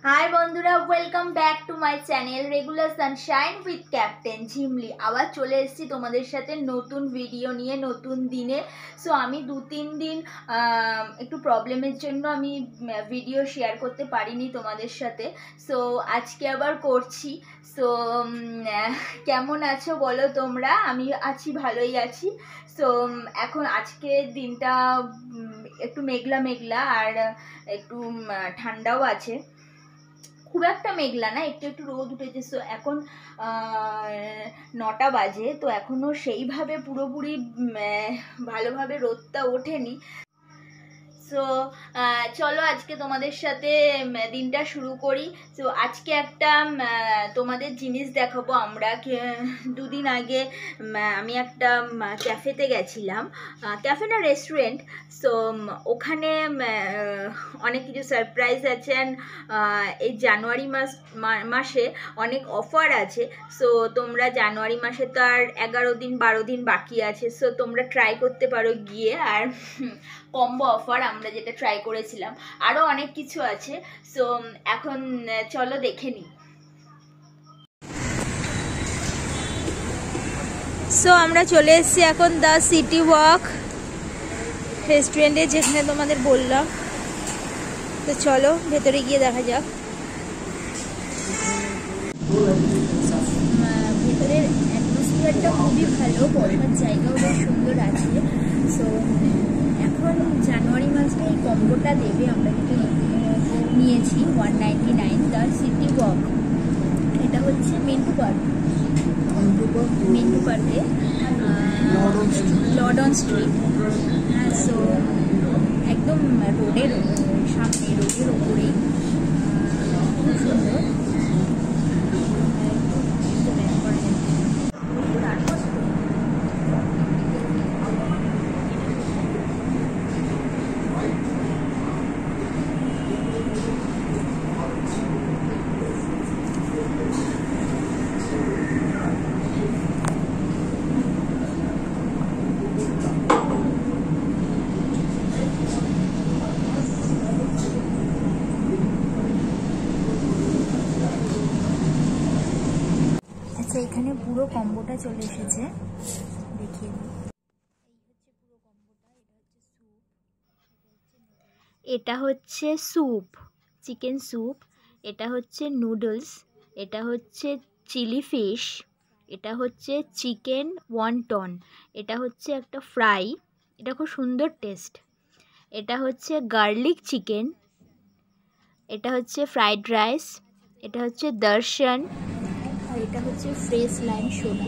High বন্ধুরা, welcome back to my channel regular sunshine with captain Jhimli. আবার চলে এসেছি তোমাদের সাথে নতুন ভিডিও নিয়ে নতুন দিনে। সো আমি 2-3 দিন একটু প্রবলেমের জন্য আমি ভিডিও শেয়ার করতে পারিনি তোমাদের সাথে। সো আজকে আবার করছি। সো কেমন আছো বলো তোমরা? আমি আছি, ভালোই আছি। সো এখন আজকের দিনটা একটু মেঘলা মেঘলা আর একটু ঠান্ডাও আছে, খুব একটা মেঘলা না, একটু একটু রোদ উঠেছে। সো এখন 9টা বাজে, তো এখনও সেইভাবে পুরোপুরি ভালোভাবে রোদটা ওঠেনি। সো চলো আজকে তোমাদের সাথে দিনটা শুরু করি। সো আজকে একটা তোমাদের জিনিস দেখাবো। আমরা 2 দিন আগে আমি একটা ক্যাফেতে গেছিলাম, ক্যাফে না রেস্টুরেন্ট। সো ওখানে অনেক কিছু সারপ্রাইজ আছে। অ্যান্ড এই জানুয়ারি মাসে অনেক অফার আছে। সো তোমরা জানুয়ারি মাসে তো আর 11-12 দিন বাকি আছে। সো তোমরা ট্রাই করতে পারো গিয়ে। আর কম্বো অফার আমরা যেটা ট্রাই করেছিলাম, আরও অনেক কিছু আছে। সো এখন চলো দেখে নিই। সো আমরা চলে এসেছি এখন দ্য সিটি ওয়াক রেস্টুরেন্টে, যেখানে তোমাদের বললাম। তো চলো ভেতরে গিয়ে দেখা যাক। ভেতরের অ্যাটমসফিয়ারটা খুবই ভালো, বসার জায়গাও বেশ সুন্দর আছে। সো এখন জানুয়ারি মাসে এই কম্বোটা দেবে। আমরা যেটা নিয়েছি 199, দ্য সিটি ওয়াক। এটা হচ্ছে মেন্টু পার্কে লর্ডন স্ট্রিট। হ্যাঁ, সো একদম রোডের সামনে, রোডের ওপরেই, খুব সুন্দর। আচ্ছা, এখানে পুরো কম্বোটা চলে এসেছে, দেখিয়ে দিই। এটা হচ্ছে স্যুপ, চিকেন স্যুপ। এটা হচ্ছে নুডলস। এটা হচ্ছে চিলি ফিশ। এটা হচ্ছে চিকেন ওয়ানটন। এটা হচ্ছে একটা ফ্রাই, এটা খুব সুন্দর টেস্ট। এটা হচ্ছে গার্লিক চিকেন। এটা হচ্ছে ফ্রাইড রাইস। এটা হচ্ছে দর্শন। আর এটা হচ্ছে ফ্রেশ লাইম সোডা।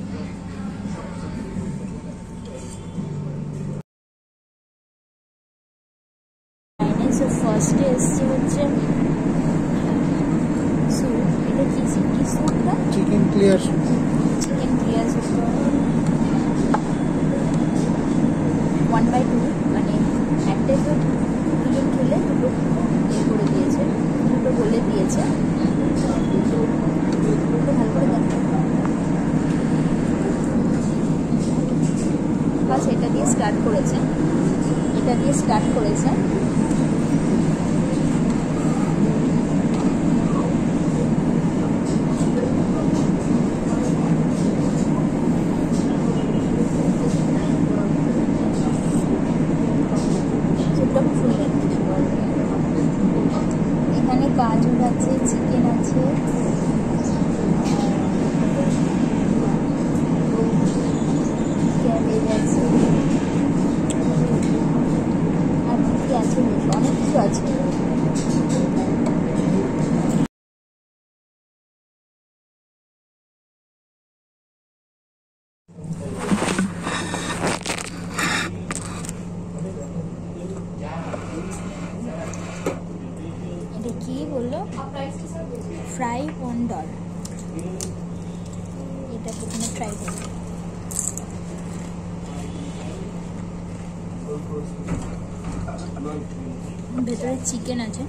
ফার্স্টে এসছে হচ্ছে স্যুপ। এটা কি স্যুপটা? Chicken clear soup. One by two, মানে একটা তো দুজন খেলে দুটো করে দিয়েছে, দুটো বলে দিয়েছে। দুটো ভালো করে দেখো। বাস এটা দিয়ে স্টার্ট করেছে। এখানে গাজর আছে, চিকেন আছে, ক্যাবেজ আছে, আর কি আছে, অনেক কিছু আছে। এটা কি বললো? Fry wonder. এটা প্রথমে ট্রাই করবো। ভেতরে চিকেন আছে।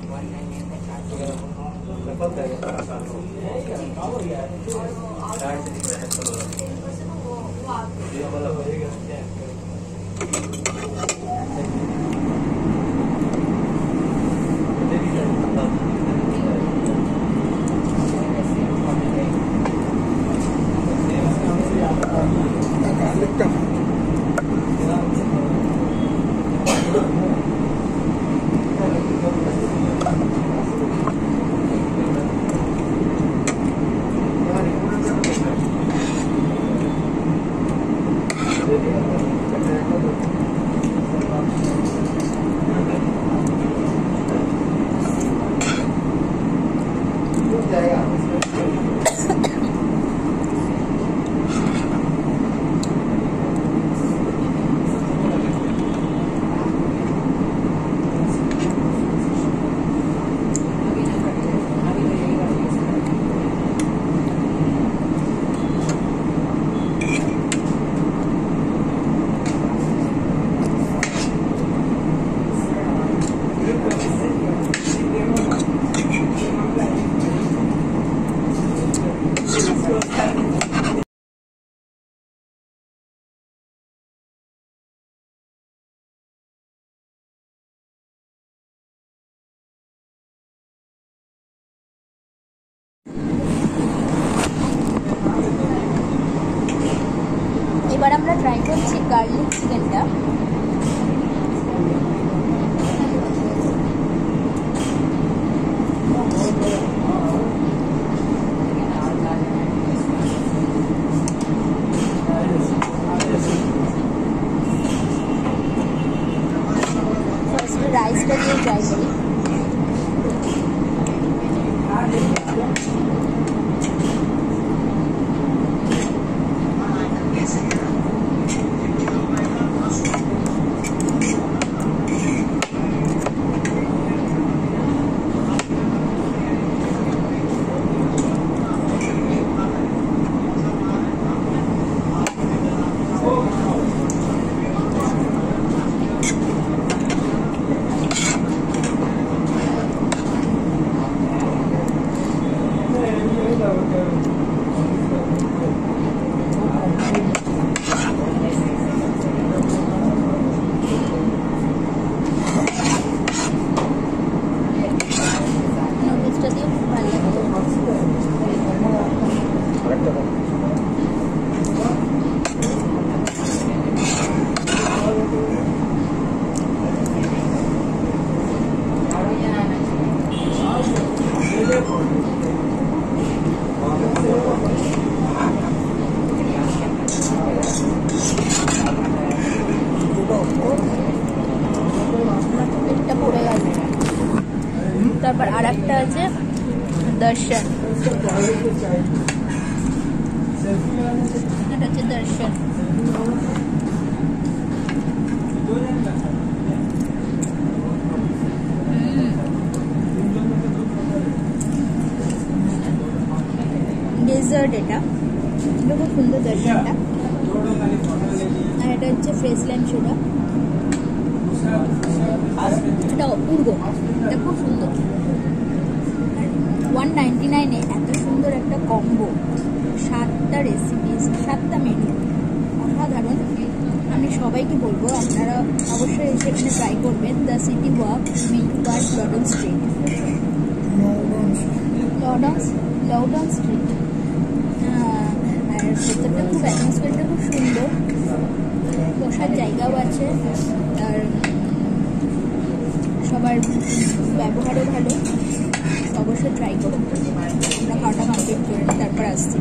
করছি গার্লিক চিকেনটা। রাইসটা দিয়ে ট্রাই করি। তারপর আর একটা আছে দর্শন, এটা হচ্ছে দর্শন। ডেজার্ট এটা খুব সুন্দর দর্শনটা। আর এটা হচ্ছে ফ্রেশ লাইম সোডা, এটা অপূর্ব, এটা খুব সুন্দর। 199-এ এত সুন্দর একটা কম্বো, 7টা রেসিপি, 7টা মেনু, অসাধারণ। আমি সবাইকে বলবো আপনারা অবশ্যই এসে এখানে ট্রাই করবেন। দ্য সিটি ওয়াক, মিন্টু গার্ড, লডন স্ট্রিট, লডন স্ট্রিট। আর ভেতরটা খুব অ্যাটমসফিয়ারটা খুব সুন্দর, বসার জায়গাও আছে, আর সবার ব্যবহারও ভালো। অবশ্যই ট্রাই করুন। আমরা খাওয়াটা কমপ্লিট করে তারপর আসছি।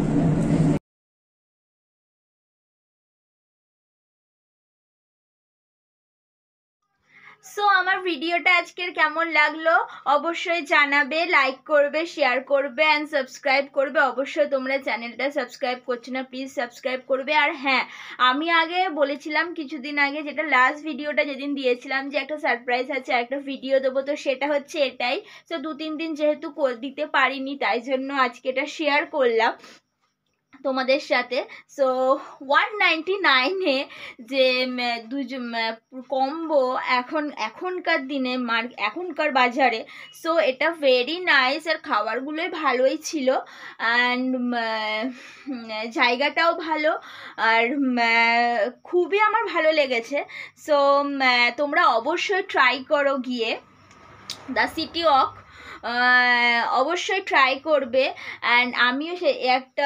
সো আমার ভিডিওটা আজকের কেমন লাগলো অবশ্যই জানাবে, লাইক করবে, শেয়ার করবে অ্যান্ড সাবস্ক্রাইব করবে। অবশ্যই তোমরা চ্যানেলটা সাবস্ক্রাইব করছো না, প্লিজ সাবস্ক্রাইব করবে। আর হ্যাঁ, আমি আগে বলেছিলাম কিছুদিন আগে, যেটা লাস্ট ভিডিওটা যেদিন দিয়েছিলাম, যে একটা সারপ্রাইজ আছে, একটা ভিডিও দেবো, তো সেটা হচ্ছে এটাই। তো 2-3 দিন যেহেতু দিতে পারিনি, তাই জন্য আজকে এটা শেয়ার করলাম তোমাদের সাথে। সো 199-এ যে কম্বো এখনকার দিনে এখনকার বাজারে, সো এটা ভেরি নাইস। আর খাবারগুলোই ভালোই ছিল, অ্যান্ড জায়গাটাও ভালো, আর খুবই আমার ভালো লেগেছে। সো তোমরা অবশ্যই ট্রাই করো গিয়ে দ্য সিটি ওয়াক, অবশ্যই ট্রাই করবে। অ্যান্ড আমিও সে একটা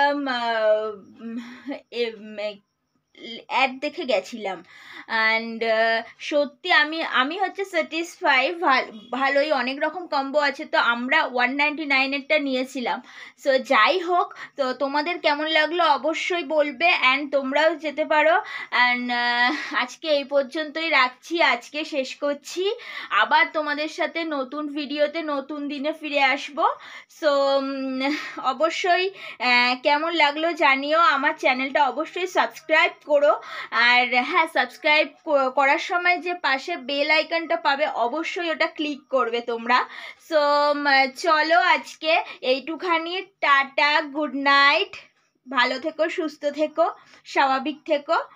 অ্যাড দেখে গেছিলাম, অ্যান্ড সত্যি আমি হচ্ছে স্যাটিসফাই। ভালোই অনেক রকম কম্বো আছে, তো আমরা 199-এরটা নিয়েছিলাম। সো যাই হোক, তো তোমাদের কেমন লাগলো অবশ্যই বলবে, অ্যান্ড তোমরাও যেতে পারো। অ্যান্ড আজকে এই পর্যন্তই রাখছি, আজকে শেষ করছি। আবার তোমাদের সাথে নতুন ভিডিওতে নতুন দিনে ফিরে আসবো। সো অবশ্যই কেমন লাগলো জানিও। আমার চ্যানেলটা অবশ্যই সাবস্ক্রাইব করো। আর হ্যাঁ, সাবস্ক্রাইব করার সময় যে পাশে বেল আইকনটা পাবে, অবশ্যই ওটা ক্লিক করবে তোমরা। সো চলো আজকে এইটুখানি, টাটা, গুড নাইট, ভালো থেকো, সুস্থ থেকো, স্বাভাবিক থেকো।